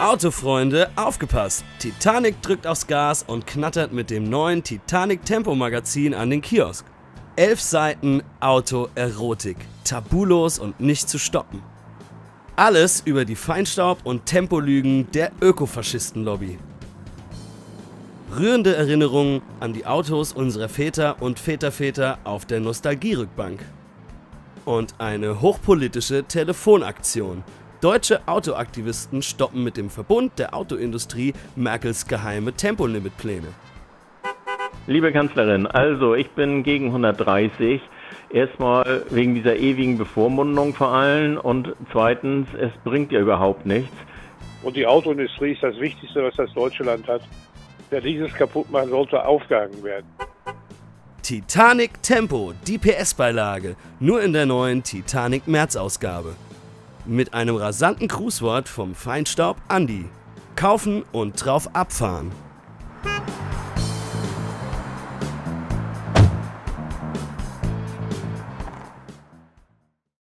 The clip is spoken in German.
Autofreunde, aufgepasst! Titanic drückt aufs Gas und knattert mit dem neuen Titanic Tempo Magazin an den Kiosk. 11 Seiten Autoerotik, tabulos und nicht zu stoppen. Alles über die Feinstaub- und Tempoliügen der Ökofaschisten-Lobby. Rührende Erinnerungen an die Autos unserer Väter und Väterväter auf der Nostalgierückbank. Und eine hochpolitische Telefonaktion. Deutsche Autoaktivisten stoppen mit dem Verbund der Autoindustrie Merkels geheime Tempolimitpläne. Liebe Kanzlerin, also ich bin gegen 130. Erstmal wegen dieser ewigen Bevormundung vor allem und zweitens, es bringt ja überhaupt nichts. Und die Autoindustrie ist das Wichtigste, was das deutsche Land hat. Wer dieses kaputt machen sollte, aufgehangen werden. Titanic Tempo, die PS-Beilage, nur in der neuen Titanic März-Ausgabe. Mit einem rasanten Grußwort vom Feinstaub Andi. Kaufen und drauf abfahren.